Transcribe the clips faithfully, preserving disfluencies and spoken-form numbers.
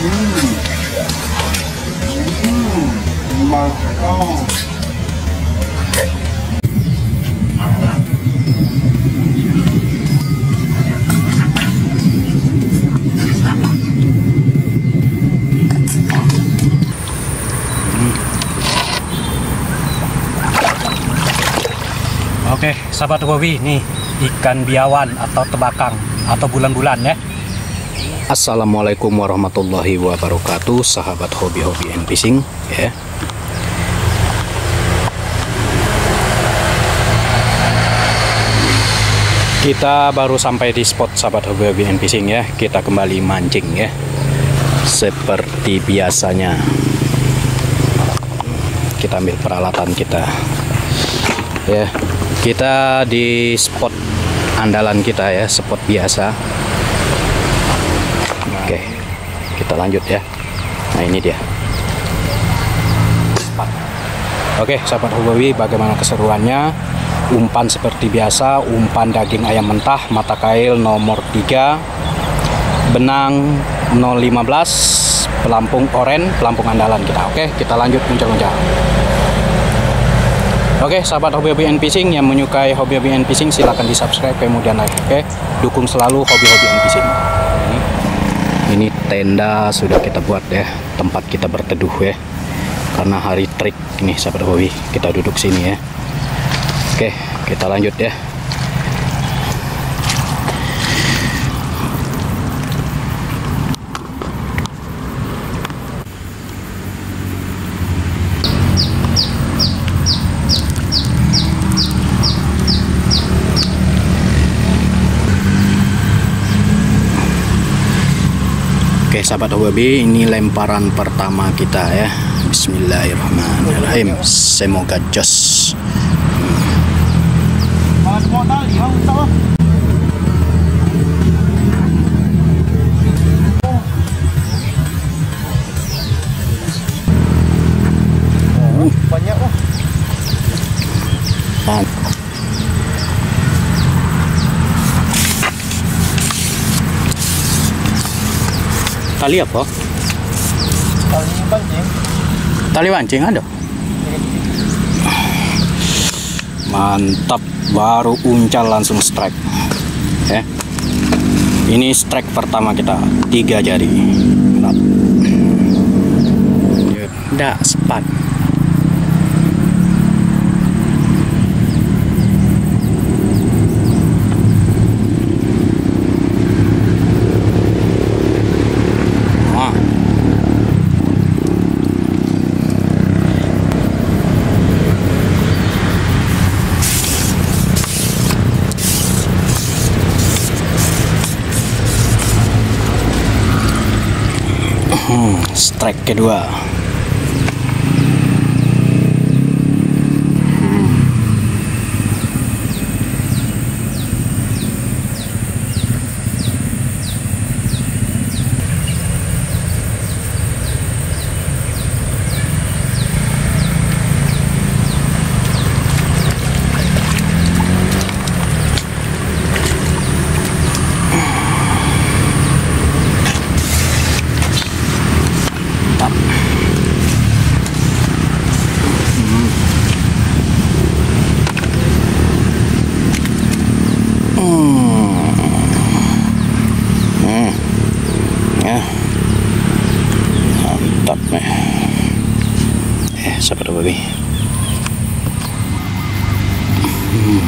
Oke, sahabat hobi, nih ikan biawan atau tebakang atau bulan-bulan ya. Assalamualaikum warahmatullahi wabarakatuh, sahabat hobi-hobi and fishing ya. Kita baru sampai di spot sahabat hobi-hobi and fishing ya. Kita kembali mancing ya. Seperti biasanya. Kita ambil peralatan kita. Ya. Kita di spot andalan kita ya, spot biasa. Oke, kita lanjut ya. Nah ini dia. Oke sahabat hobi, bagaimana keseruannya? Umpan seperti biasa, umpan daging ayam mentah, mata kail nomor tiga, benang nol lima belas, pelampung oren, pelampung andalan kita. Oke, kita lanjut muncul-muncul. Oke sahabat hobi-hobi and fishing yang menyukai hobi-hobi and fishing, silahkan di subscribe kemudian like. Oke, dukung selalu hobi-hobi and fishing. Ini, ini tenda sudah kita buat ya, tempat kita berteduh ya, karena hari trik ini sahabat hobi. Kita duduk sini ya. Oke, kita lanjut ya. Oke sahabat hobi, ini lemparan pertama kita ya. Bismillahirrahmanirrahim. Semoga jos. Oh, banyak oh. Tali apa? Tali pancing. Tali pancing ada. Mantap, baru uncal langsung strike. Ya. Ini strike pertama kita, tiga jari. Nggak sepat. Hmm, strike kedua. Mantap nih. Eh, sahabat hobi. Hmm.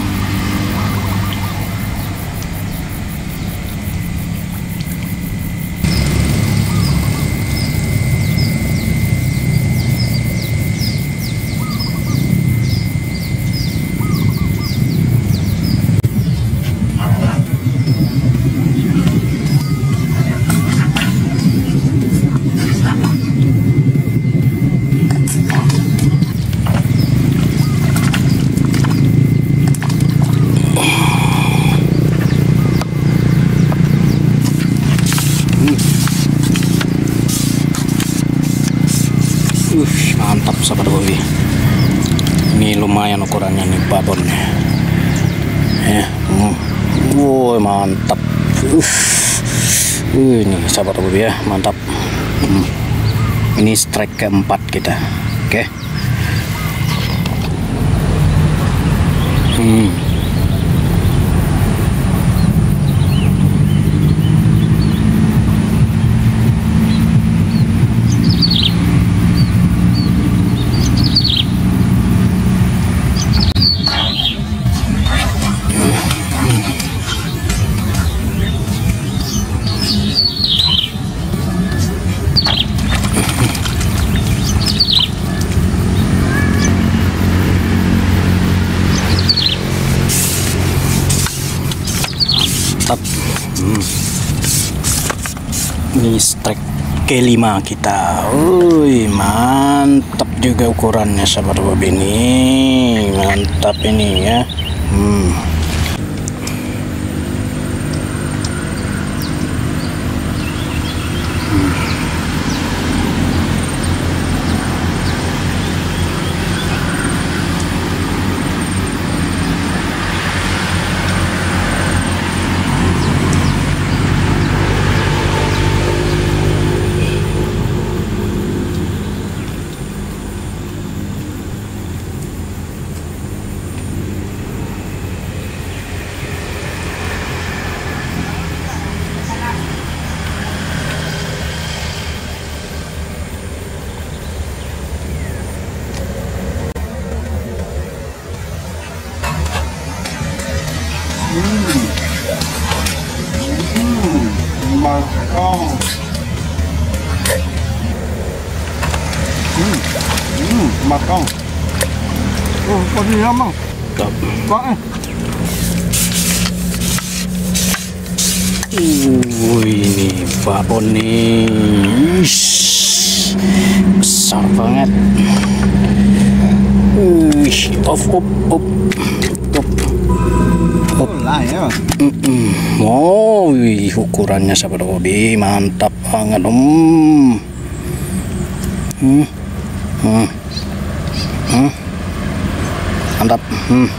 Uh, mantap sahabat hobi. Ini lumayan ukurannya nih babon nih. Ya, uh, wow, mantap. Uh, uh, ini sahabat hobi ya, mantap. Hmm. Ini strike keempat kita. Oke. Hmm. Hmm. Ini strike kelima kita. Uy, mantap juga ukurannya sahabat hobi ini. Mantap ini ya. Hmm. Makong. Hmm, hmm, makong. Oh, kau ni lama. Top. Kau eh. Wih, ini babon nih. Ish, besar banget. Wih, op op op op. Oh, lah ya. Mm -mm. Oh, wih, ukurannya sahabat hobi mantap banget om. Hmm. Hmm. Hmm. Mantap. Hmm.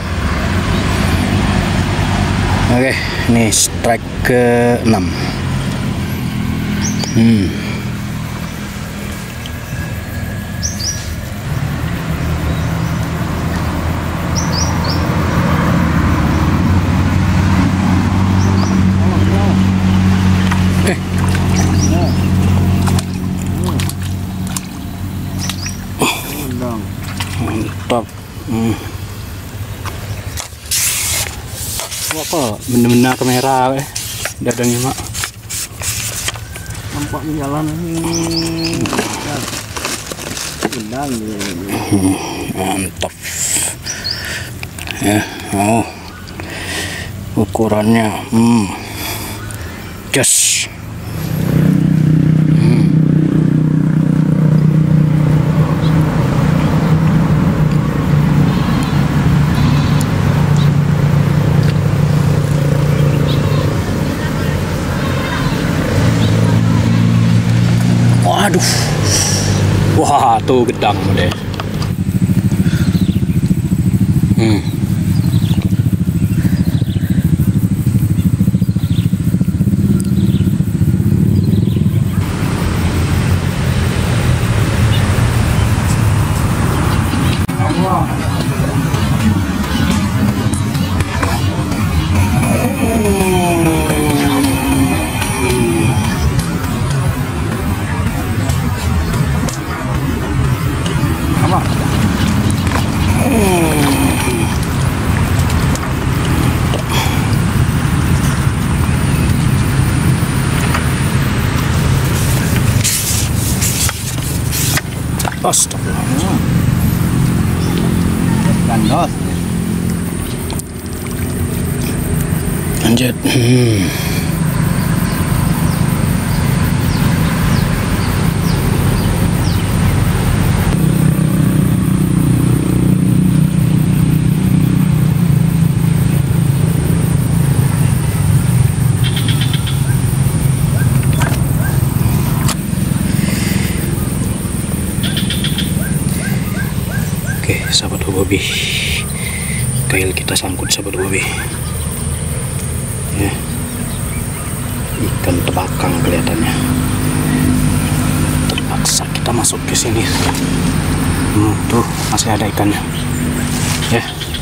Oke, ini strike ke enam. Hmm. Mantap. Hmm. Apa bener-bener kamera eh dadangnya mak Nampak ni jalan ni. Gendang ni. hmm, mantap ya. Oh, ukurannya hmm just aduh, wah tuh gedang deh. Hmm. Astagfirullah. Gandos. Lanjut. Hmm. Oke, sahabat hobi, kail kita sangkut sahabat hobi. Ya, ikan tebakang kelihatannya. kita masuk ke sini. Hmm, tuh masih ada ikannya. Ya,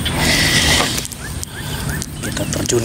kita terjun.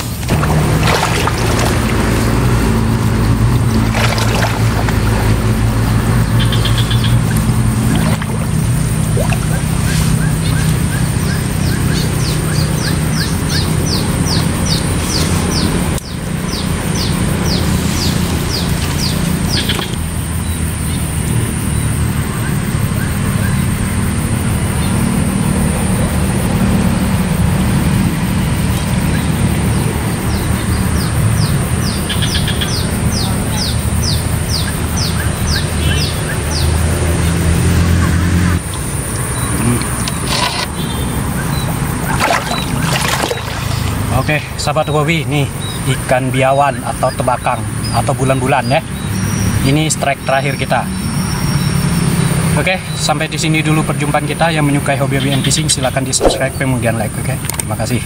Oke, sahabat Hobi, nih ikan biawan atau tebakang atau bulan-bulan ya. Ini strike terakhir kita. Oke, sampai di sini dulu perjumpaan kita. Yang menyukai hobi-hobi and fishing silahkan di subscribe kemudian like. Oke, terima kasih.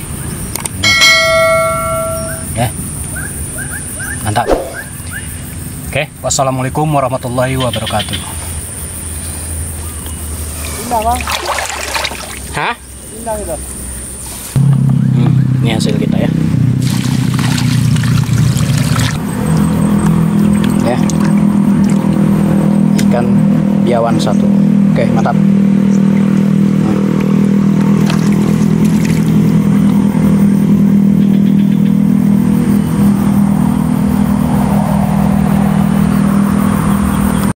Ya, mantap. Oke, wassalamualaikum warahmatullahi wabarakatuh. Indah bang. Hah? Indah gitu. Hmm, ini hasil kita ya. Ya, ikan biawan satu. Oke, mantap.